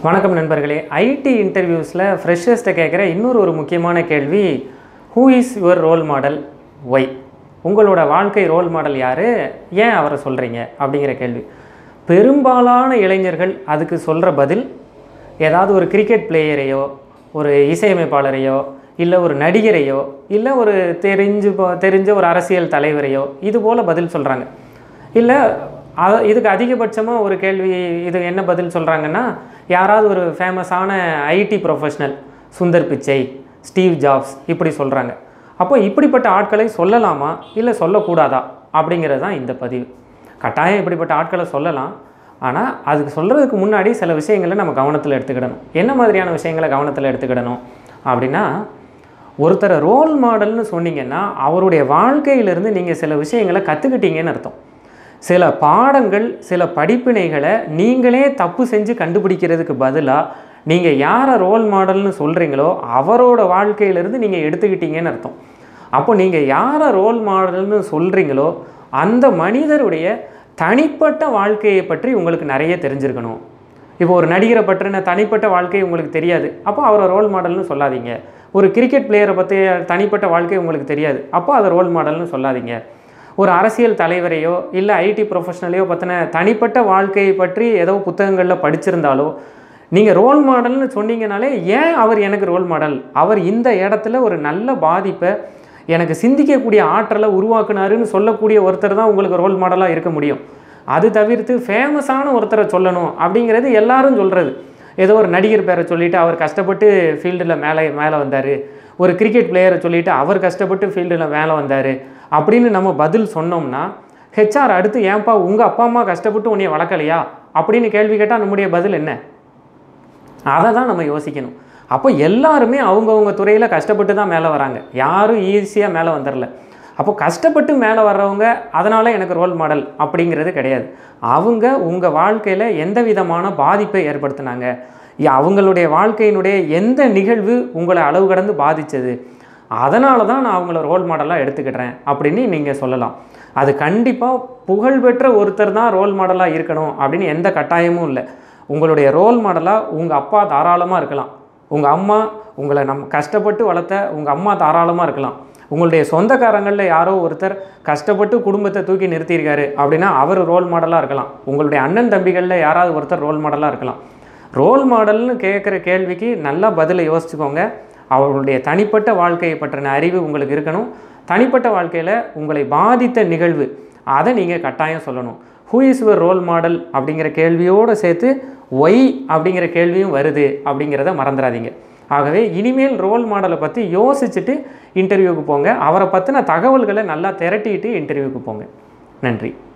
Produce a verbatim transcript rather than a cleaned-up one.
வணக்கம் நண்பர்களே. ஐடி இன்டர்வியூஸில் ஃப்ரெஷர்ஸ்ட்டை கேட்குற இன்னொரு ஒரு முக்கியமான கேள்வி, who is your role model, why? உங்களோட வாழ்க்கை ரோல் மாடல் யார், ஏன் அவரை சொல்கிறீங்க அப்படிங்கிற கேள்வி. பெரும்பாலான இளைஞர்கள் அதுக்கு சொல்கிற பதில் ஏதாவது ஒரு கிரிக்கெட் பிளேயரையோ, ஒரு இசையமைப்பாளரையோ, இல்லை ஒரு நடிகரையோ, இல்லை ஒரு தெரிஞ்சு தெரிஞ்ச ஒரு அரசியல் தலைவரையோ இது போல் பதில் சொல்கிறாங்க. இல்லை அது இதுக்கு அதிகபட்சமாக ஒரு கேள்வி இது என்ன பதில் சொல்கிறாங்கன்னா, யாராவது ஒரு ஃபேமஸான ID professional, Sundar Pichai, Steve jobs இப்படி சொல்கிறாங்க. அப்போ இப்படிப்பட்ட ஆட்களை சொல்லலாமா இல்லை சொல்லக்கூடாதா அப்படிங்கிறது தான் இந்த பதிவு. கட்டாயம் இப்படிப்பட்ட ஆட்களை சொல்லலாம். ஆனால் அதுக்கு சொல்கிறதுக்கு முன்னாடி சில விஷயங்களை நம்ம கவனத்தில் எடுத்துக்கிடணும். என்ன மாதிரியான விஷயங்களை கவனத்தில் எடுத்துக்கிடணும் அப்படின்னா, ஒருத்தரை ரோல் மாடல்னு சொன்னீங்கன்னா அவருடைய வாழ்க்கையிலிருந்து நீங்கள் சில விஷயங்களை கற்றுக்கிட்டீங்கன்னு அர்த்தம். சில பாடங்கள், சில படிப்பினைகளை நீங்களே தப்பு செஞ்சு கண்டுபிடிக்கிறதுக்கு பதிலாக நீங்கள் யாரை ரோல் மாடல்னு சொல்கிறீங்களோ அவரோட வாழ்க்கையிலேருந்து நீங்கள் எடுத்துக்கிட்டீங்கன்னு அர்த்தம். அப்போ நீங்கள் யாரை ரோல் மாடல்னு சொல்கிறீங்களோ அந்த மனிதருடைய தனிப்பட்ட வாழ்க்கையை பற்றி உங்களுக்கு நிறைய தெரிஞ்சிருக்கணும். இப்போ ஒரு நடிகரை பற்றின தனிப்பட்ட வாழ்க்கை உங்களுக்கு தெரியாது, அப்போ அவரை ரோல் மாடல்னு சொல்லாதீங்க. ஒரு கிரிக்கெட் பிளேயரை பற்றி தனிப்பட்ட வாழ்க்கை உங்களுக்கு தெரியாது, அப்போ அதை ரோல் மாடல்னு சொல்லாதீங்க. ஒரு அரசியல் தலைவரையோ இல்லை ஐடி ப்ரொஃபஷனலையோ பற்றின தனிப்பட்ட வாழ்க்கையை பற்றி ஏதோ புத்தகங்களில் படிச்சிருந்தாலோ நீங்கள் ரோல் மாடல்னு சொன்னீங்கனாலே, ஏன் அவர் எனக்கு ரோல் மாடல், அவர் இந்த இடத்துல ஒரு நல்ல பாதிப்பை எனக்கு சிந்திக்கக்கூடிய ஆற்றலை உருவாக்குனாருன்னு சொல்லக்கூடிய ஒருத்தர் தான் உங்களுக்கு ரோல் மாடலாக இருக்க முடியும். அது தவிர்த்து ஃபேமஸான ஒருத்தரை சொல்லணும் அப்படிங்கிறது எல்லாரும் சொல்கிறது. ஏதோ ஒரு நடிகர் பேரை சொல்லிவிட்டு அவர் கஷ்டப்பட்டு ஃபீல்டில் மேலே மேலே வந்தார், ஒரு கிரிக்கெட் பிளேயரை சொல்லிவிட்டு அவர் கஷ்டப்பட்டு ஃபீல்டில் மேலே வந்தார் அப்படின்னு நம்ம பதில் சொன்னோம்னா, ஹெச்ஆர் அடுத்து ஏன்பா உங்கள் அப்பா அம்மா கஷ்டப்பட்டு உன்னைய வளர்க்கலையா அப்படின்னு கேள்வி கேட்டால் நம்முடைய பதில் என்ன? அதை தான் நம்ம யோசிக்கணும். அப்போ எல்லாருமே அவங்கவுங்க துறையில் கஷ்டப்பட்டு தான் மேலே வராங்க, யாரும் ஈஸியாக மேலே வந்துடல. அப்போ கஷ்டப்பட்டு மேலே வர்றவங்க அதனால் எனக்கு ரோல் மாடல் அப்படிங்கிறது கிடையாது. அவங்க உங்கள் வாழ்க்கையில் எந்த விதமான பாதிப்பை ஏற்படுத்தினாங்க, அவங்களுடைய வாழ்க்கையினுடைய எந்த நிகழ்வு உங்களை அளவு கடந்து பாதித்தது, அதனால தான் நான் அவங்கள ரோல் மாடலாக எடுத்துக்கிட்டேன் அப்படின்னு நீங்கள் சொல்லலாம். அது கண்டிப்பாக புகழ்பெற்ற ஒருத்தர் தான் ரோல் மாடலாக இருக்கணும் அப்படின்னு எந்த கட்டாயமும் இல்லை. உங்களுடைய ரோல் மாடலாக உங்கள் அப்பா தாராளமாக இருக்கலாம், உங்கள் அம்மா, உங்களை நம் கஷ்டப்பட்டு வளர்த்த உங்கள் அம்மா தாராளமாக இருக்கலாம், உங்களுடைய சொந்தக்காரங்களில் யாரோ ஒருத்தர் கஷ்டப்பட்டு குடும்பத்தை தூக்கி நிறுத்தியிருக்காரு அப்படின்னா அவர் ரோல் மாடலாக இருக்கலாம், உங்களுடைய அண்ணன் தம்பிகளில் யாராவது ஒருத்தர் ரோல் மாடலாக இருக்கலாம். ரோல் மாடல்னு கேட்குற கேள்விக்கு நல்லா பதிலை யோசிச்சுக்கோங்க. அவர்களுடைய தனிப்பட்ட வாழ்க்கையை பற்றின அறிவு உங்களுக்கு இருக்கணும். தனிப்பட்ட வாழ்க்கையில் உங்களை பாதித்த நிகழ்வு அதை நீங்கள் கட்டாயம் சொல்லணும். Who is your role model அப்படிங்கிற கேள்வியோடு சேர்த்து ஒய் அப்படிங்கிற கேள்வியும் வருது அப்படிங்கிறத மறந்துடாதீங்க. ஆகவே இனிமேல் ரோல் மாடலை பற்றி யோசிச்சுட்டு இன்டர்வியூவுக்கு போங்க. அவரை பற்றின தகவல்களை நல்லா திரட்டிட்டு இன்டர்வியூவுக்கு போங்க. நன்றி.